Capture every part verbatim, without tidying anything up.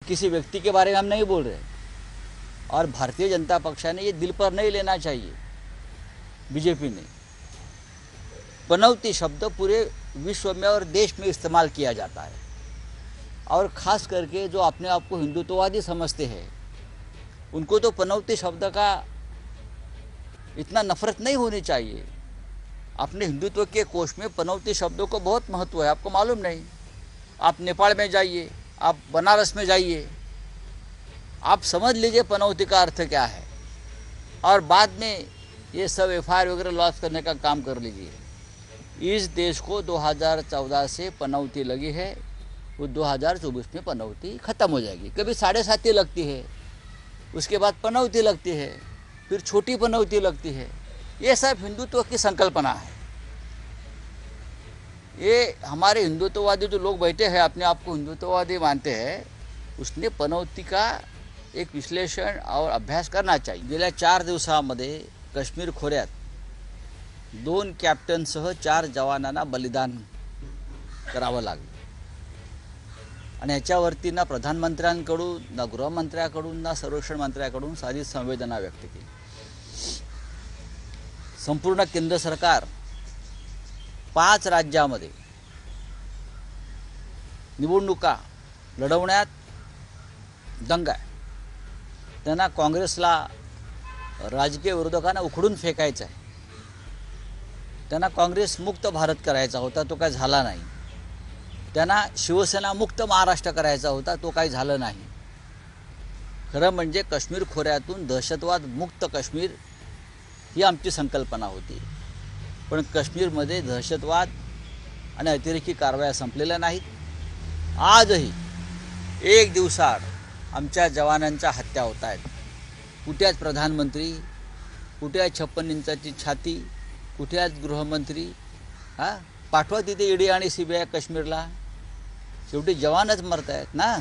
किसी व्यक्ति के बारे में हम नहीं बोल रहे, और भारतीय जनता पक्ष ने ये दिल पर नहीं लेना चाहिए। बीजेपी ने पनौती शब्द पूरे विश्व में और देश में इस्तेमाल किया जाता है, और ख़ास करके जो अपने आप को हिंदुत्ववादी समझते हैं उनको तो पनौती शब्द का इतना नफरत नहीं होनी चाहिए। अपने हिंदुत्व के कोश में पनौती शब्दों को बहुत महत्व है, आपको मालूम नहीं? आप नेपाल में जाइए, आप बनारस में जाइए, आप समझ लीजिए पनौती का अर्थ क्या है, और बाद में ये सब एफ आई आर वगैरह लॉन्च करने का काम कर लीजिए। इस देश को दो हज़ार चौदह से पनौती लगी है, वो दो हज़ार चौबीस में पनौती ख़त्म हो जाएगी। कभी साढ़े साती लगती है, उसके बाद पनौती लगती है, फिर छोटी पनौती लगती है। ये सब हिंदुत्व की संकल्पना है। ये हमारे हिंदुत्ववादी जो लोग बैठे हैं, अपने आप को हिंदुत्ववादी मानते हैं, उसने पनौती का एक विश्लेषण और अभ्यास करना चाहिए। गेल्या चार दिवसामध्ये काश्मीर खोऱ्यात दोन कॅप्टनसह चार जवानांना बलिदान करावं लागलं, आणि ह्याच्यावरती ना प्रधानमंत्र्यांकडून, ना गृहमंत्र्याकडून, ना संरक्षण मंत्र्याकडून साधी संवेदना व्यक्त केली। संपूर्ण केंद्र सरकार पाच राज्यामध्ये निवडणुका लढवण्यात दंग आहे। त्यांना काँग्रेसला, राजकीय विरोधकांना उखडून फेकायचं आहे। त्यांना काँग्रेस मुक्त भारत करायचा होता, तो काय झाला नाही। त्यांना शिवसेना मुक्त महाराष्ट्र करायचा होता, तो काही झालं नाही। खरं म्हणजे काश्मीर खोऱ्यातून दहशतवाद मुक्त काश्मीर ही आमची संकल्पना होती, पण काश्मीरमध्ये दहशतवाद आणि अतिरेकी कारवाया संपलेल्या नाहीत। आजही एक दिवसाआड आमच्या जवानांच्या हत्या होत आहेत। कुठे आहेत प्रधानमंत्री, कुठे आहेत छप्पन इंचाची छाती, कुठे आहेत गृहमंत्री? हां, पाठवा तिथे ईडी आणि सीबीआय काश्मीरला। शेवटी जवानच मरत आहेत ना।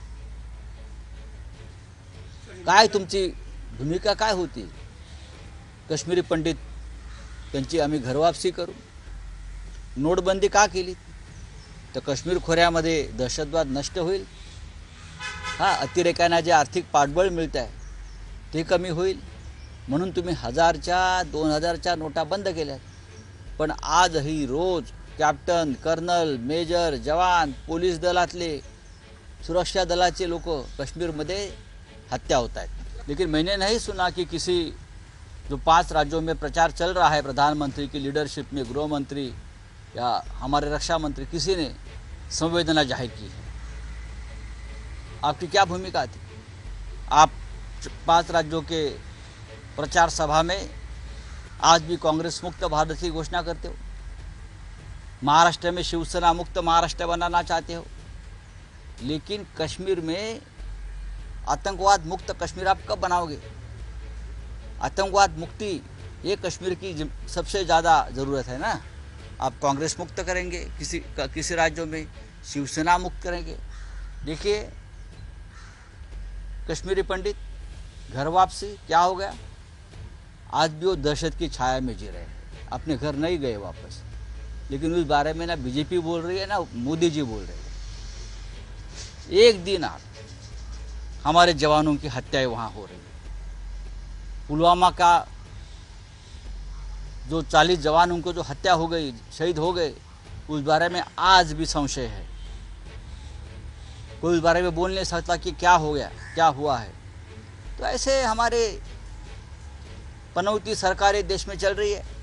काय तुमची भूमिका काय होती? काश्मीरी पंडित त्यांची आम्ही घरवापसी करू, नोटबंदी का केली? तर काश्मीर खोऱ्यामध्ये दहशतवाद नष्ट होईल, हा अतिरेक्यांना जे आर्थिक पाठबळ मिळत आहे ते कमी होईल, म्हणून तुम्ही हजारच्या दोन हजारच्या नोटा बंद केल्यात। पण आजही रोज कॅप्टन, कर्नल, मेजर, जवान, पोलीस दलातले, सुरक्षा दलाचे लोक कश्मीरमध्ये हत्या होत आहेत। लेकिन मैंने नहीं सुना कि किसी जो पांच राज्यों में प्रचार चल रहा है प्रधानमंत्री की लीडरशिप में, गृह मंत्री या हमारे रक्षा मंत्री, किसी ने संवेदना जाहिर की है। आपकी क्या भूमिका थी? आप पांच राज्यों के प्रचार सभा में आज भी कांग्रेस मुक्त भारत की घोषणा करते हो, महाराष्ट्र में शिवसेना मुक्त महाराष्ट्र बनाना चाहते हो, लेकिन कश्मीर में आतंकवाद मुक्त कश्मीर आप कब बनाओगे? आतंकवाद मुक्ति ये कश्मीर की सबसे ज़्यादा ज़रूरत है ना। आप कांग्रेस मुक्त करेंगे किसी किसी राज्यों में, शिवसेना मुक्त करेंगे। देखिए कश्मीरी पंडित, घर वापसी क्या हो गया? आज भी वो दहशत की छाया में जी रहे हैं, अपने घर नहीं गए वापस। लेकिन उस बारे में ना बीजेपी बोल रही है, ना मोदी जी बोल रहे हैं। एक दिन आप हमारे जवानों की हत्याएं वहाँ हो रही है। पुलवामा का जो चालीस जवान, उनको जो हत्या हो गई, शहीद हो गए, उस बारे में आज भी संशय है। कोई उस बारे में बोल नहीं सकता कि क्या हो गया, क्या हुआ है। तो ऐसे हमारे पनौती सरकारें देश में चल रही है।